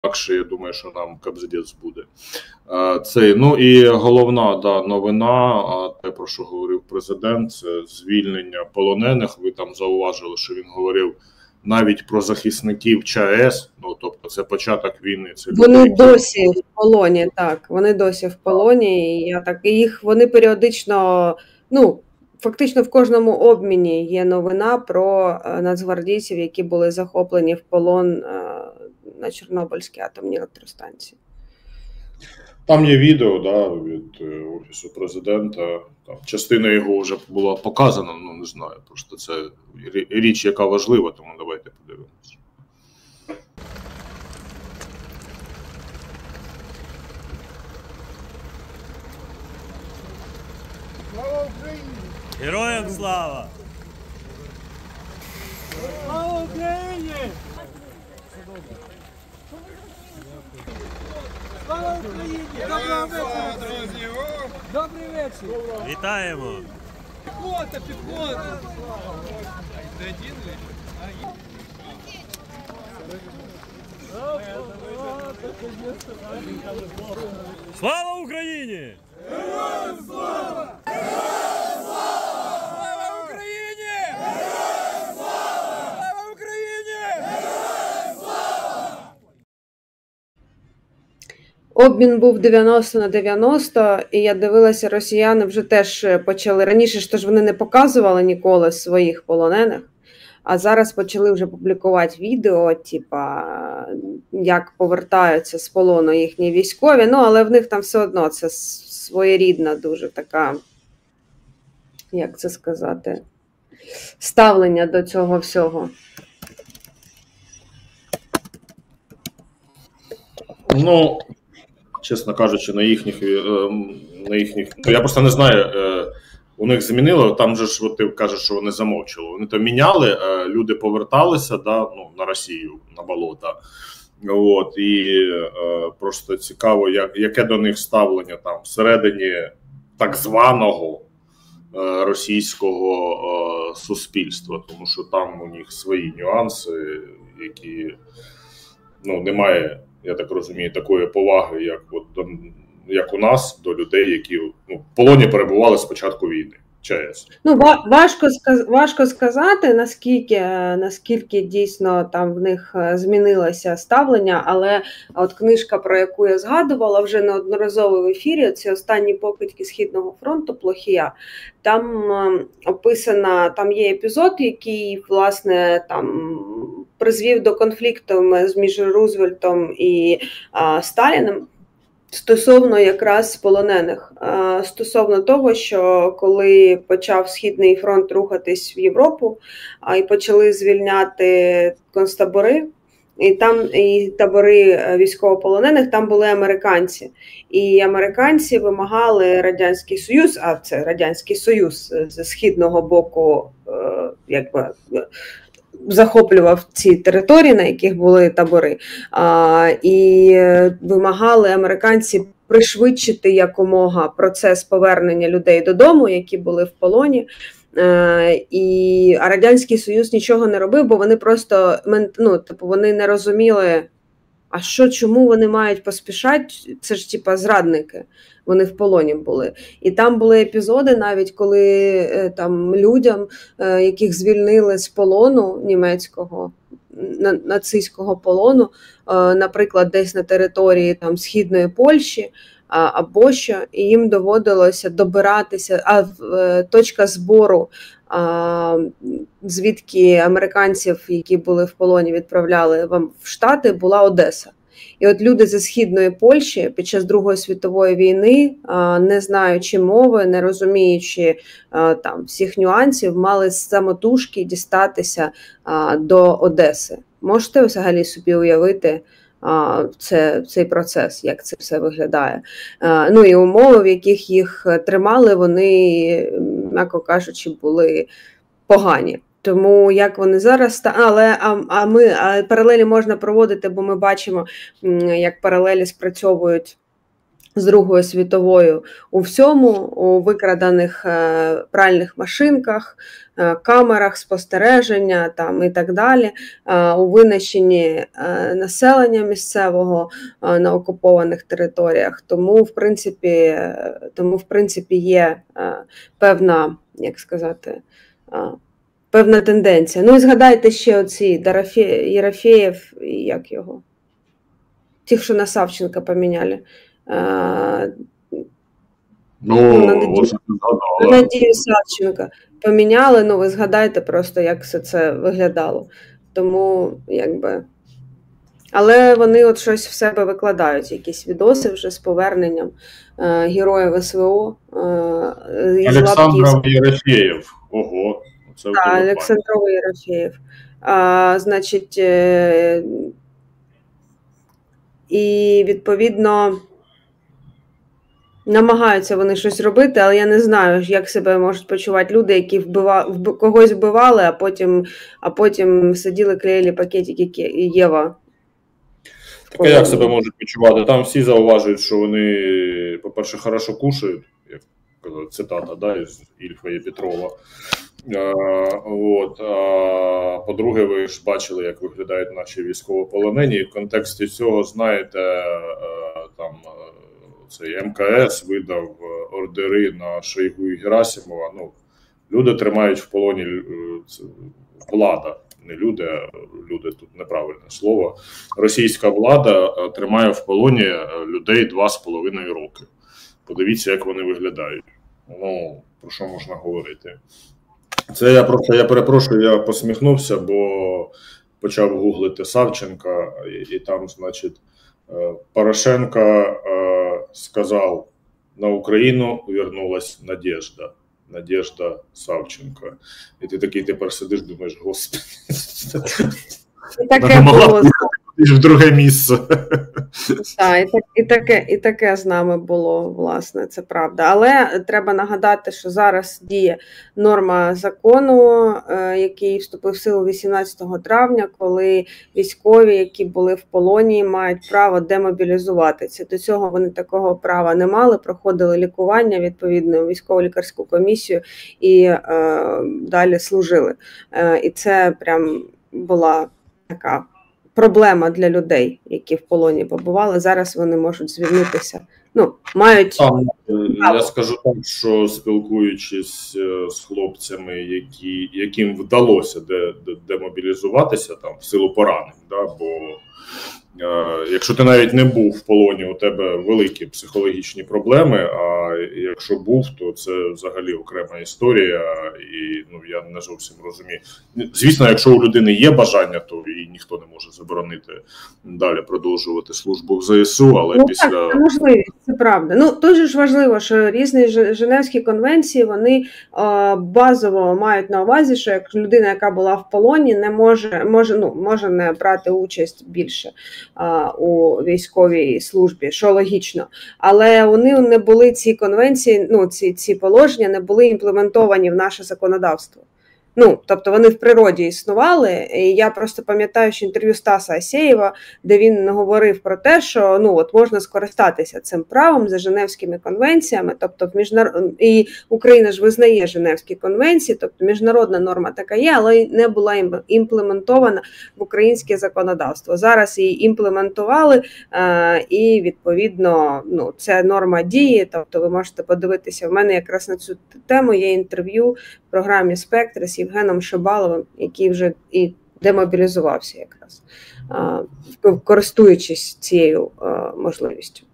інакше, я думаю, що нам капздець буде. Ну і головна новина, те, про що говорив президент, це звільнення полонених. Ви там зауважили, що він говорив навіть про захисників ЧАЕС, тобто це початок війни. Це вони досі в полоні, так, вони досі в полоні, і вони періодично, фактично в кожному обміні є новина про нацгвардійців, які були захоплені в полон на Чорнобильській атомній електростанції. Там є відео, від Офісу президента. Там частина його вже була показана, не знаю, просто це річ, яка важлива, тому давайте подивимося. Слава Україні! Героям слава! Слава Україні! Слава Україні! Доброго вечора, друзі! Добрий вечір! Вітаємо! Підхода! Слава Україні! Героям слава! Героям слава! Слава Україні! Героям слава! Слава Україні! Героям слава! Обмін був 90/90, і я дивилася, росіяни вже теж почали, раніше ж тож вони не показували ніколи своїх полонених, а зараз почали вже публікувати відео, як повертаються з полону їхні військові, але в них там все одно це своєрідна дуже така, як це сказати, ставлення до цього всього. Чесно кажучи, на їхніх, я просто не знаю, у них змінило, там же ж ти кажеш, що вони замовчали. Вони там міняли, люди поверталися на Росію, на болота. І просто цікаво, яке до них ставлення там всередині так званого російського суспільства, тому що там у них свої нюанси, які немає, я так розумію, такої поваги, як у нас до людей, які в полоні перебували з початку війни. ЧАЕС. Важко сказати, наскільки дійсно там в них змінилося ставлення, але от книжка, про яку я згадувала вже неодноразово в ефірі, це «Останні покидьки Східного фронту» Плохія. Там описана, там є епізод, який, власне, там призвів до конфлікту між Рузвельтом і Сталіним. Стосовно якраз полонених, стосовно того, що коли почав Східний фронт рухатись в Європу, і почали звільняти концтабори, і табори військовополонених, там були американці. І американці вимагали Радянський Союз, а це Радянський Союз з східного боку, захоплював ці території, на яких були табори, і вимагали американці пришвидшити якомога процес повернення людей додому, які були в полоні. А Радянський Союз нічого не робив, бо вони просто, вони не розуміли, чому вони мають поспішати, це ж зрадники, вони в полоні були. І там були епізоди навіть, коли там людям, яких звільнили з полону німецького, нацистського полону, наприклад, десь на території там східної Польщі, або що, і їм доводилося добиратися, точка збору, звідки американців, які були в полоні, відправляли в Штати, була Одеса. І от люди зі східної Польщі під час Другої світової війни, не знаючи мови, не розуміючи там всіх нюансів, мали самотужки дістатися до Одеси. Можете взагалі собі уявити цей процес, як це все виглядає? І умови, в яких їх тримали, вони, м'яко кажучи, були погані. Тому як вони зараз, але паралелі можна проводити, бо ми бачимо, як паралелі спрацьовують з Другою світовою у всьому, у викраданих пральних машинках, камерах спостереження там, і так далі, у винищенні населення місцевого на окупованих територіях. Тому, в принципі, є певна, як сказати, певна тенденція. Ну і згадайте ще оці Єрофєєв, як його? Тих, що на Савченка поміняли. Надію Савченка поміняли, ну ви згадайте просто, як все це виглядало. Тому, якби... Але вони от щось в себе викладають, якісь відоси вже з поверненням героїв СВО. Олександров Єрофєєв. Ого. Так, Олександров Єрофєєв. Значить, і відповідно намагаються вони щось робити, але я не знаю, як себе можуть почувати люди, які когось вбивали, а потім сиділи, клеїли пакетики Єва. Так, як себе можуть почувати? Там всі зауважують, що вони, по-перше, хорошо кушають, як цитата, да, із Ільфа і Петрова. По-друге, ви ж бачили, як виглядають наші військовополонені, і в контексті цього, знаєте, там цей МКС видав ордери на Шойгу і Герасимова. Ну, люди тримають в полоні, влада, не люди, а люди тут неправильне слово. Російська влада тримає в полоні людей 2,5 роки. Подивіться, як вони виглядають. Ну, про що можна говорити? Це я перепрошую, я посміхнувся, бо почав гуглити Савченка, і там, значить, Порошенко сказав: на Україну вернулась Надежда. Надежда Савченко. І ти такий тепер сидиш, думаєш, господи, таке було в друге місце. Так, і таке з нами було, власне, це правда. Але треба нагадати, що зараз діє норма закону, який вступив в силу 18 травня, коли військові, які були в полоні, мають право демобілізуватися. До цього вони такого права не мали, проходили лікування, відповідно, військово-лікарську комісію і далі служили. І це прям була така проблема для людей, які в полоні побували. Зараз вони можуть звільнитися. Ну, мають... Я скажу так, що спілкуючись з хлопцями, яким вдалося демобілізуватися там, в силу поранень, да, бо якщо ти навіть не був в полоні, у тебе великі психологічні проблеми, а якщо був, то це взагалі окрема історія, і ну, я не зовсім розумію. Звісно, якщо у людини є бажання, то і ніхто не може заборонити далі продовжувати службу в ЗСУ, але після... Так, це можливість, це правда. Ну, дуже ж важливо, що різні Женевські конвенції, вони базово мають на увазі, що як людина, яка була в полоні, не може не брати участь більше у військовій службі, що логічно. Але вони не були, ці конвенції, ну, ці положення не були імплементовані в наше законодавство. Ну, тобто вони в природі існували, і я просто пам'ятаю, що інтерв'ю Стаса Асєєва, де він говорив про те, що ну, от можна скористатися цим правом за Женевськими конвенціями, тобто і Україна ж визнає Женевські конвенції, тобто міжнародна норма така є, але не була імплементована в українське законодавство. Зараз її імплементували, і відповідно ну, це норма дії, тобто ви можете подивитися, в мене якраз на цю тему є інтерв'ю в програмі «Спектр» з Євгеном Шибаловим, який вже і демобілізувався якраз, користуючись цією можливістю.